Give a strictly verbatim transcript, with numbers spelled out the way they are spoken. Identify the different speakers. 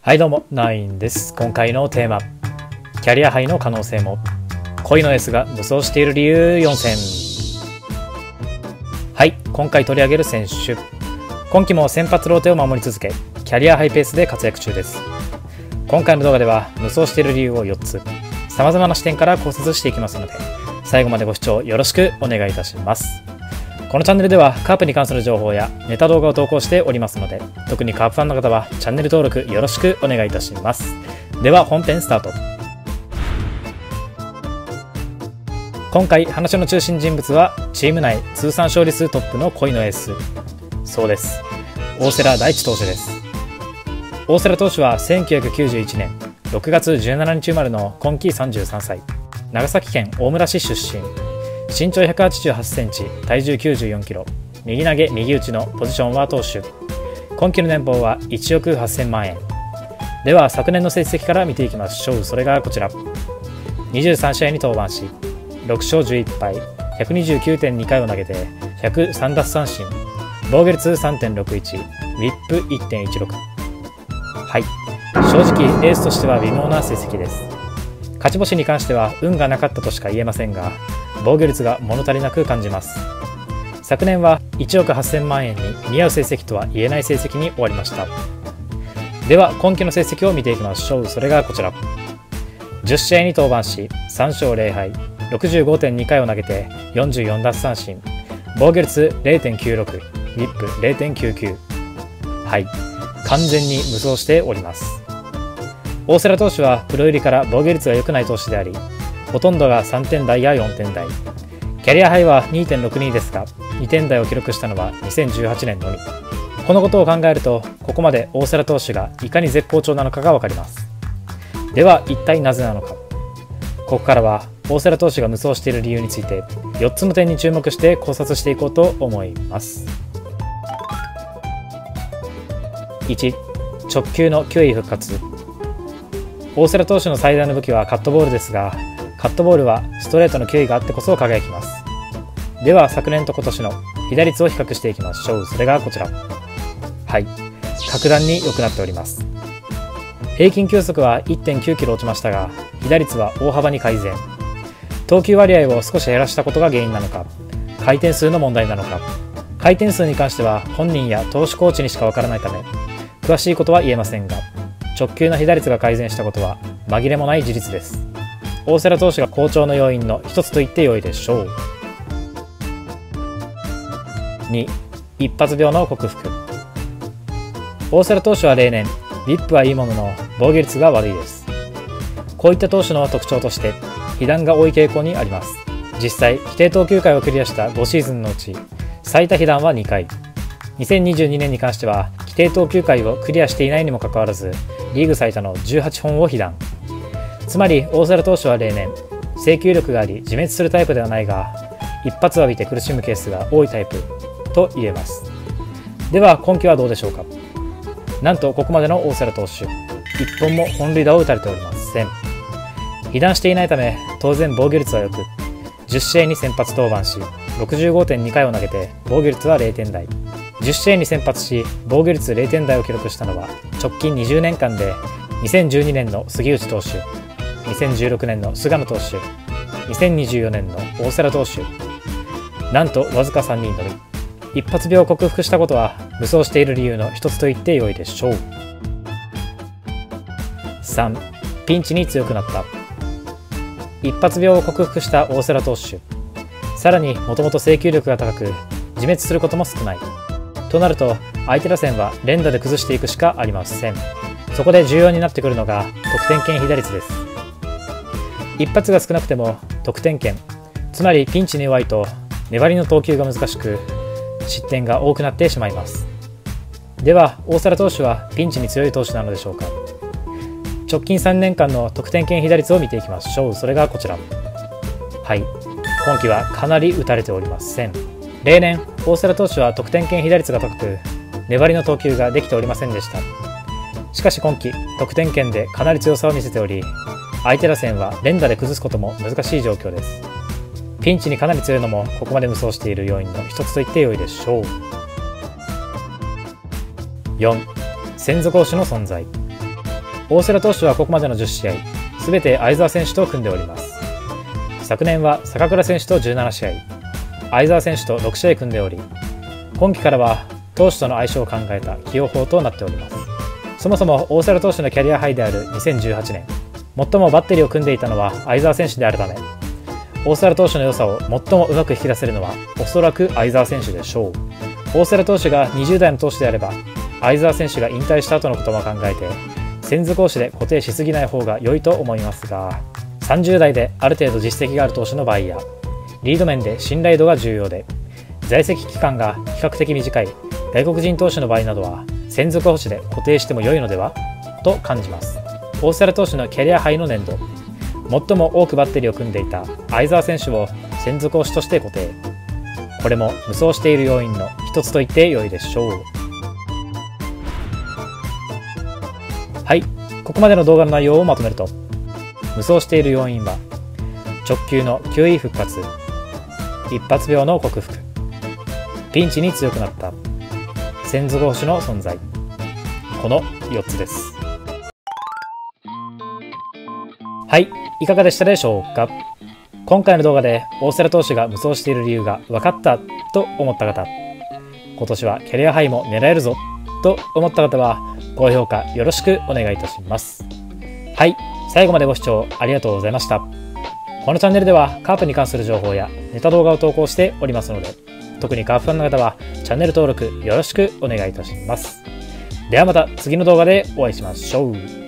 Speaker 1: はいどうも、ナインです。今回のテーマ、キャリアハイの可能性も、恋の S が無双している理由よんせん。はい、今回取り上げる選手、今季も先発ローテを守り続け、キャリアハイペースで活躍中です。今回の動画では無双している理由をよっつ、様々な視点から考察していきますので、最後までご視聴よろしくお願いいたします。このチャンネルではカープに関する情報やネタ動画を投稿しておりますので、特にカープファンの方はチャンネル登録よろしくお願いいたします。では本編スタート。今回話の中心人物はチーム内通算勝利数トップの恋のエース、そうです、大瀬良大地投手です。大瀬良投手はせんきゅうひゃくきゅうじゅういちねんろくがつじゅうしちにち生まれの今季さんじゅうさんさい、長崎県大村市出身、身長ひゃくはちじゅうはちセンチ、体重きゅうじゅうよんキロ、右投げ右打ちのポジションは投手。今季の年俸はいちおくはっせんまんえん。では昨年の成績から見ていきましょう。それがこちら。にじゅうさんしあいに登板し、ろくしょうじゅういっぱい、ひゃくにじゅうきゅうてんにかいを投げてひゃくさんだっさんしん、防御率 さんてんろくいち、ウィップ いってんいちろく。はい、正直エースとしては微妙な成績です。勝ち星に関しては運がなかったとしか言えませんが、防御率が物足りなく感じます。昨年はいちおくはっせんまんえんに見合う成績とは言えない成績に終わりました。では今季の成績を見ていきましょう。それがこちら。じゅっしあいに登板し、さんしょうぜろはい、ろくじゅうごてんにかいを投げてよんじゅうよんだっさんしん、防御率 れいてんきゅうろく、ウィップ れいてんきゅうきゅう。はい、完全に無双しております。大瀬良投手はプロ入りから防御率が良くない投手であり、ほとんどがさんてんだいやよんてんだい、キャリアハイは にてんろくに ですが、にてんだいを記録したのはにせんじゅうはちねんのみ。このことを考えると、ここまで大瀬良投手がいかに絶好調なのかが分かります。では一体なぜなのか。ここからは大瀬良投手が無双している理由についてよっつの点に注目して考察していこうと思います。いち、直球の球威復活。大瀬良投手の最大の武器はカットボールですが、カットボールはストレートの球威があってこそ輝きます。では昨年と今年の被打率を比較していきましょう。それがこちら。はい、格段に良くなっております。平均球速は いってんきゅうキロ落ちましたが、被打率は大幅に改善。投球割合を少し減らしたことが原因なのか、回転数の問題なのか。回転数に関しては本人や投手コーチにしかわからないため、詳しいことは言えませんが、直球の被打率が改善したことは紛れもない事実です。大瀬良投手が好調の要因の一つと言って良いでしょう。に、一発病の克服。大瀬良投手は例年、ウィップはいいものの防御率が悪いです。こういった投手の特徴として、被弾が多い傾向にあります。実際、規定投球回をクリアしたごシーズンのうち、最多被弾はにかい。にせんにじゅうにねんに関しては、規定投球回をクリアしていないにもかかわらず、リーグ最多のじゅうはっぽんを被弾。つまり大瀬良投手は例年、制球力があり自滅するタイプではないが、一発を浴びて苦しむケースが多いタイプと言えます。では今季はどうでしょうか。なんとここまでの大瀬良投手、いっぽんも本塁打を打たれておりません。被弾していないため当然防御率は良く、じゅっしあいに先発登板し ろくじゅうごてんにかいを投げて防御率はれいてんだい、じゅっしあいに先発し防御率れいてんだいを記録したのは直近にじゅうねんかんでにせんじゅうにねんの杉内投手、にせんじゅうろくねんの菅野投手、にせんにじゅうよねんの大瀬良投手、なんとわずかさんにんのみ。一発病を克服したことは無双している理由の一つと言って良いでしょう。さん、ピンチに強くなった。一発病を克服した大瀬良投手、さらにもともと制球力が高く自滅することも少ないとなると、相手打線は連打で崩していくしかありません。そこで重要になってくるのが得点圏被打率です。一発が少なくても得点圏、つまりピンチに弱いと粘りの投球が難しく失点が多くなってしまいます。では大瀬良投手はピンチに強い投手なのでしょうか。直近さんねんかんの得点圏被打率を見ていきましょう。それがこちら。はい、今季はかなり打たれておりません。例年大瀬良投手は得点圏被打率が高く粘りの投球ができておりませんでした。しかし今季得点圏でかなり強さを見せており、相手打線は連打で崩すことも難しい状況です。ピンチにかなり強いのもここまで無双している要因の一つと言って良いでしょう。よん、専属投手の存在。 大瀬良投手はここまでのじゅっしあい、すべて相澤選手と組んでおります。昨年は坂倉選手とじゅうななしあい、相澤選手とろくしあい組んでおり、今季からは投手との相性を考えた起用法となっております。そもそも大瀬良投手のキャリアハイであるにせんじゅうはちねん、最もバッテリーを組んでいたのは相澤選手であるため、大瀬良投手の良さを最もうまく引き出せるのはおそらく相澤選手でしょう。大瀬良投手がにじゅうだいの投手であれば、相澤選手が引退した後のことも考えて専属投手で固定しすぎない方が良いと思いますが、さんじゅうだいである程度実績がある投手の場合や、リード面で信頼度が重要で在籍期間が比較的短い外国人投手の場合などは専属捕手で固定しても良いのではと感じます。大瀬良投手のキャリアハイの年度、最も多くバッテリーを組んでいた相澤選手を専属捕手として固定。これも無双している要因の一つと言って良いでしょう。はい、ここまでの動画の内容をまとめると、無双している要因は直球の球威復活、一発病の克服、ピンチに強くなった、専属捕手の存在、このよっつです。はい、いかがでしたでしょうか。今回の動画で大瀬良投手が無双している理由が分かったと思った方、今年はキャリアハイも狙えるぞと思った方は高評価よろしくお願いいたします。はい、最後までご視聴ありがとうございました。このチャンネルではカープに関する情報やネタ動画を投稿しておりますので、特にカープファンの方はチャンネル登録よろしくお願いいたします。ではまた次の動画でお会いしましょう。